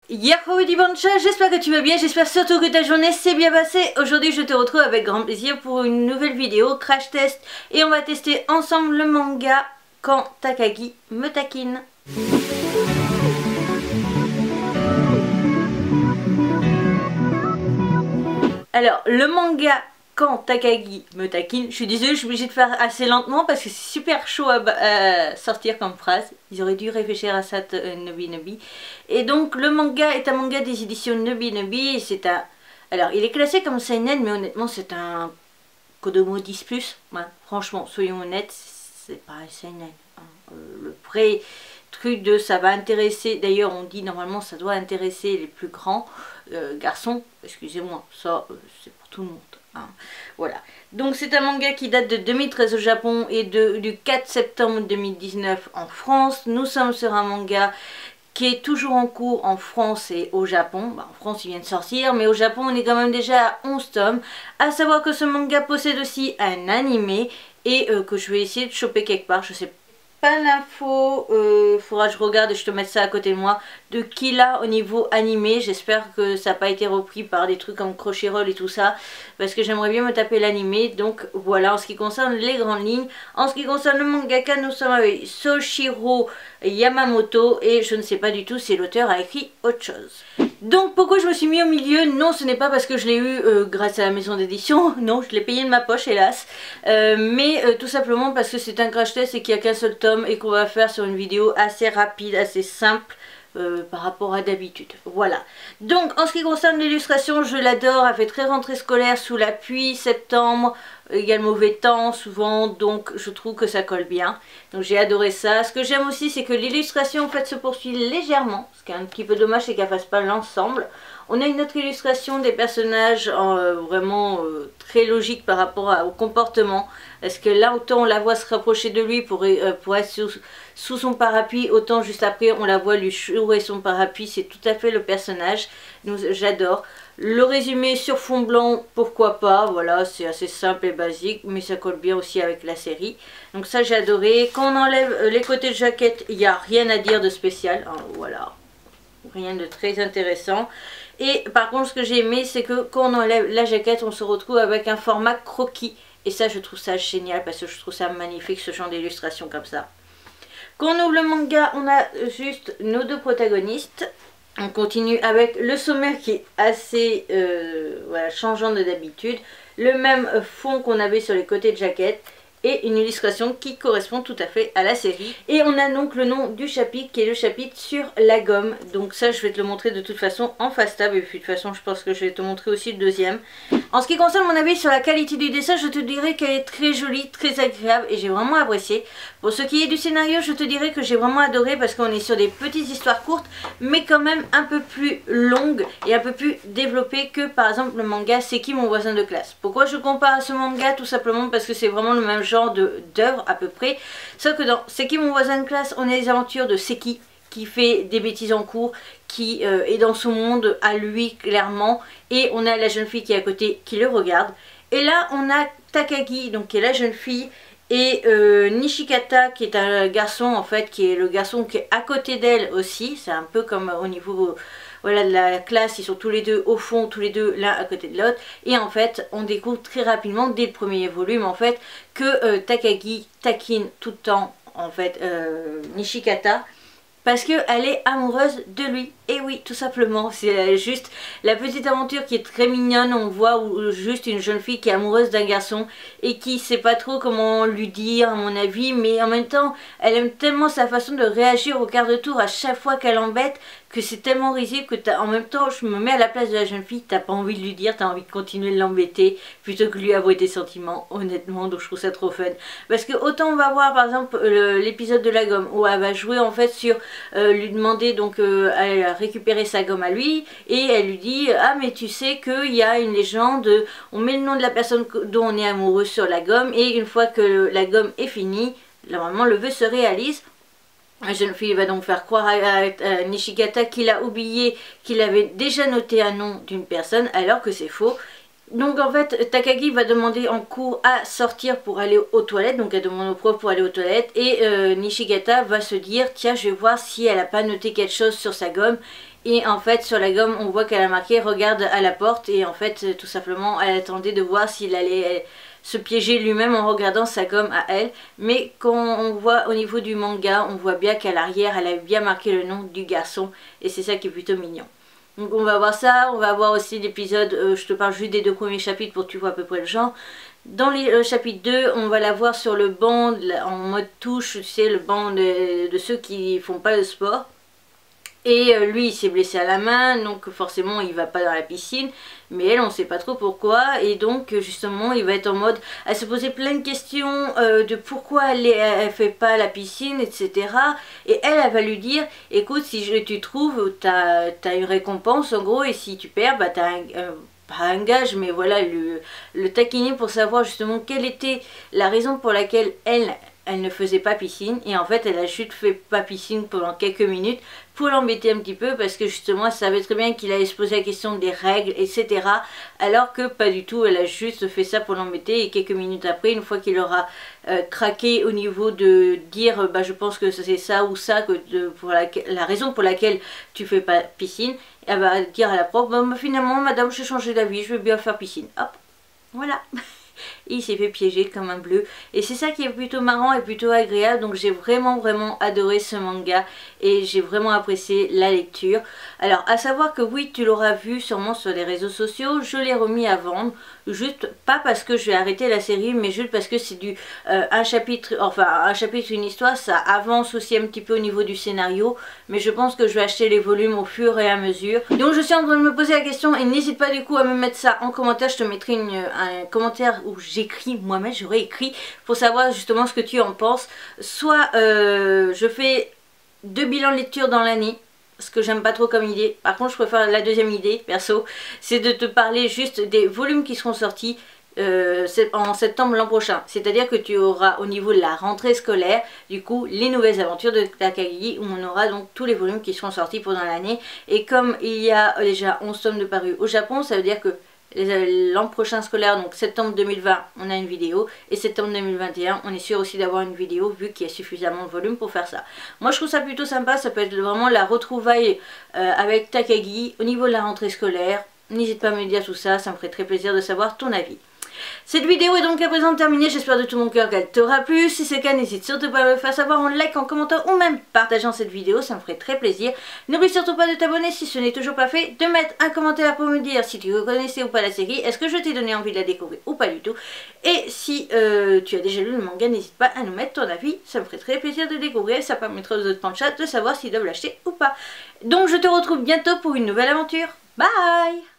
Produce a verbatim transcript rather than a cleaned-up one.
Yahoo Dibancha, j'espère que tu vas bien, j'espère surtout que ta journée s'est bien passée. Aujourd'hui je te retrouve avec grand plaisir pour une nouvelle vidéo crash test et on va tester ensemble le manga Quand Takagi me taquine. Alors le manga Quand Takagi me taquine, je suis désolée, je suis obligée de faire assez lentement parce que c'est super chaud à, à sortir comme phrase. Ils auraient dû réfléchir à ça, euh, Nobi Nobi. Et donc le manga est un manga des éditions Nobi Nobi. C'est un... Alors il est classé comme seinen, mais honnêtement c'est un Kodomo dix plus. Ouais, franchement, soyons honnêtes, c'est pas un seinen. Hein. Euh, le vrai truc de ça va intéresser, d'ailleurs on dit normalement ça doit intéresser les plus grands euh, garçons. Excusez-moi, ça euh, c'est pour tout le monde. Hein. Voilà, donc c'est un manga qui date de deux mille treize au Japon et de, du quatre septembre deux mille dix-neuf en France. Nous sommes sur un manga qui est toujours en cours en France et au Japon. Bah, en France il vient de sortir, mais au Japon on est quand même déjà à onze tomes. À savoir que ce manga possède aussi un animé et euh, que je vais essayer de choper quelque part, je sais pas l'info, euh, faudra que je regarde et je te mette ça à côté de moi, de qui l'a au niveau animé. J'espère que ça n'a pas été repris par des trucs comme Crunchyroll et tout ça, parce que j'aimerais bien me taper l'animé. Donc voilà, en ce qui concerne les grandes lignes. En ce qui concerne le mangaka, nous sommes avec Soshiro Yamamoto et je ne sais pas du tout si l'auteur a écrit autre chose. Donc pourquoi je me suis mis au milieu? Non, ce n'est pas parce que je l'ai eu euh, grâce à la maison d'édition, non, je l'ai payé de ma poche hélas, euh, mais euh, tout simplement parce que c'est un crash test et qu'il n'y a qu'un seul tome et qu'on va faire sur une vidéo assez rapide, assez simple. Euh, par rapport à d'habitude. Voilà. Donc en ce qui concerne l'illustration, je l'adore. Elle fait très rentrée scolaire sous la pluie, septembre, il y a le mauvais temps souvent, donc je trouve que ça colle bien. Donc j'ai adoré ça. Ce que j'aime aussi, c'est que l'illustration en fait se poursuit légèrement. Ce qui est un petit peu dommage, c'est qu'elle fasse pas l'ensemble. On a une autre illustration des personnages euh, vraiment euh, très logique par rapport à, au comportement. Parce que là, autant on la voit se rapprocher de lui pour, euh, pour être sous, sous son parapluie, autant juste après on la voit lui chourer son parapluie. C'est tout à fait le personnage. J'adore. Le résumé sur fond blanc, pourquoi pas. Voilà, c'est assez simple et basique, mais ça colle bien aussi avec la série. Donc ça j'ai adoré. Quand on enlève les côtés de jaquette, il n'y a rien à dire de spécial. Hein, voilà. Rien de très intéressant. Et par contre ce que j'ai aimé c'est que quand on enlève la jaquette on se retrouve avec un format croquis. Et ça je trouve ça génial parce que je trouve ça magnifique ce genre d'illustration comme ça. Quand on ouvre le manga on a juste nos deux protagonistes. On continue avec le sommaire qui est assez euh, voilà, changeant de d'habitude. Le même fond qu'on avait sur les côtés de jaquette. Et une illustration qui correspond tout à fait à la série. Et on a donc le nom du chapitre qui est le chapitre sur la gomme. Donc ça je vais te le montrer de toute façon en face tab. Et puis de toute façon je pense que je vais te montrer aussi le deuxième. En ce qui concerne mon avis sur la qualité du dessin, je te dirais qu'elle est très jolie, très agréable et j'ai vraiment apprécié. Pour ce qui est du scénario, je te dirais que j'ai vraiment adoré parce qu'on est sur des petites histoires courtes mais quand même un peu plus longues et un peu plus développées que par exemple le manga C'est qui mon voisin de classe. Pourquoi je compare à ce manga? Tout simplement parce que c'est vraiment le même genre d'œuvre à peu près, sauf que dans C'est qui mon voisin de classe, on a les aventures de Seki qui fait des bêtises en cours, qui euh, est dans son monde à lui clairement, et on a la jeune fille qui est à côté qui le regarde, et là on a Takagi donc qui est la jeune fille et euh, Nishikata qui est un garçon en fait, qui est le garçon qui est à côté d'elle aussi. C'est un peu comme au niveau voilà, de la classe, ils sont tous les deux au fond, tous les deux l'un à côté de l'autre. Et en fait, on découvre très rapidement, dès le premier volume, en fait, que euh, Takagi taquine tout le temps, en fait, euh, Nishikata, parce qu'elle est amoureuse de lui. Et oui, tout simplement, c'est juste la petite aventure qui est très mignonne. On voit où, juste une jeune fille qui est amoureuse d'un garçon et qui sait pas trop comment lui dire, à mon avis, mais en même temps, elle aime tellement sa façon de réagir au quart de tour à chaque fois qu'elle embête, que c'est tellement risible que t'as, en même temps, je me mets à la place de la jeune fille, t'as pas envie de lui dire, t'as envie de continuer de l'embêter plutôt que lui avouer tes sentiments, honnêtement. Donc je trouve ça trop fun. Parce que autant on va voir par exemple l'épisode de la gomme où elle va jouer en fait sur euh, lui demander donc euh, à récupérer sa gomme à lui, et elle lui dit ah mais tu sais qu'il y a une légende, on met le nom de la personne dont on est amoureux sur la gomme, et une fois que la gomme est finie, normalement le vœu se réalise. La jeune fille va donc faire croire à, à, à Nishikata qu'il a oublié qu'il avait déjà noté un nom d'une personne alors que c'est faux. Donc en fait Takagi va demander en cours à sortir pour aller aux toilettes, donc elle demande au prof pour aller aux toilettes, et euh, Nishikata va se dire tiens je vais voir si elle n'a pas noté quelque chose sur sa gomme, Et en fait sur la gomme on voit qu'elle a marqué regarde à la porte, et en fait tout simplement elle attendait de voir s'il allait se piéger lui-même en regardant sa gomme à elle. Mais quand on voit au niveau du manga, on voit bien qu'à l'arrière elle a bien marqué le nom du garçon, et c'est ça qui est plutôt mignon. Donc on va voir ça, on va voir aussi l'épisode, euh, je te parle juste des deux premiers chapitres pour que tu vois à peu près le genre. Dans le euh, chapitre deux, on va la voir sur le banc en mode touche, tu sais, le banc de, de ceux qui font pas de sport. Et euh, lui il s'est blessé à la main, donc forcément il va pas dans la piscine, mais elle on sait pas trop pourquoi, et donc justement il va être en mode à se poser plein de questions euh, de pourquoi elle, est, elle fait pas la piscine, et cetera. Et elle, elle va lui dire écoute, si je, tu trouves, t'as as une récompense en gros, et si tu perds, bah t'as un, un pas un gage, mais voilà, le, le taquiner pour savoir justement quelle était la raison pour laquelle elle elle ne faisait pas piscine, et en fait elle a juste fait pas piscine pendant quelques minutes pour l'embêter un petit peu, parce que justement elle savait très bien qu'il allait se poser la question des règles, et cetera. Alors que pas du tout, elle a juste fait ça pour l'embêter, et quelques minutes après, une fois qu'il aura euh, craqué au niveau de dire bah je pense que c'est ça ou ça, que de, pour la, la raison pour laquelle tu fais pas piscine, elle va dire à la prof bon, bah, finalement madame j'ai changé d'avis, je veux bien faire piscine. Hop, voilà. Et il s'est fait piéger comme un bleu, et c'est ça qui est plutôt marrant et plutôt agréable. Donc j'ai vraiment vraiment adoré ce manga et j'ai vraiment apprécié la lecture. Alors à savoir que oui, tu l'auras vu sûrement sur les réseaux sociaux, je l'ai remis à vendre, juste pas parce que je vais arrêter la série, mais juste parce que c'est du euh, un chapitre, enfin un chapitre, une histoire, ça avance aussi un petit peu au niveau du scénario, mais je pense que je vais acheter les volumes au fur et à mesure. Donc je suis en train de me poser la question, et n'hésite pas du coup à me mettre ça en commentaire, je te mettrai une, un commentaire où j'écris moi-même, j'aurais écrit pour savoir justement ce que tu en penses. Soit euh, je fais deux bilans de lecture dans l'année, ce que j'aime pas trop comme idée. Par contre je préfère la deuxième idée perso, c'est de te parler juste des volumes qui seront sortis euh, en septembre l'an prochain. C'est à dire que tu auras au niveau de la rentrée scolaire du coup les nouvelles aventures de Takagi, où on aura donc tous les volumes qui seront sortis pendant l'année. Et comme il y a déjà onze tomes de parus au Japon, ça veut dire que l'an prochain scolaire, donc septembre deux mille vingt, on a une vidéo, et septembre deux mille vingt et un on est sûr aussi d'avoir une vidéo, vu qu'il y a suffisamment de volume pour faire ça. Moi je trouve ça plutôt sympa, ça peut être vraiment la retrouvaille euh, avec Takagi au niveau de la rentrée scolaire. N'hésite pas à me dire tout ça, ça me ferait très plaisir de savoir ton avis. Cette vidéo est donc à présent terminée, j'espère de tout mon cœur qu'elle t'aura plu. Si c'est le cas, n'hésite surtout pas à me faire savoir en like, en commentant ou même partageant cette vidéo, ça me ferait très plaisir. N'oublie surtout pas de t'abonner si ce n'est toujours pas fait, de mettre un commentaire pour me dire si tu connaissais ou pas la série, est-ce que je t'ai donné envie de la découvrir ou pas du tout. Et si euh, tu as déjà lu le manga, n'hésite pas à nous mettre ton avis, ça me ferait très plaisir de découvrir, ça permettra aux autres fans de chat de savoir s'ils doivent l'acheter ou pas. Donc je te retrouve bientôt pour une nouvelle aventure. Bye!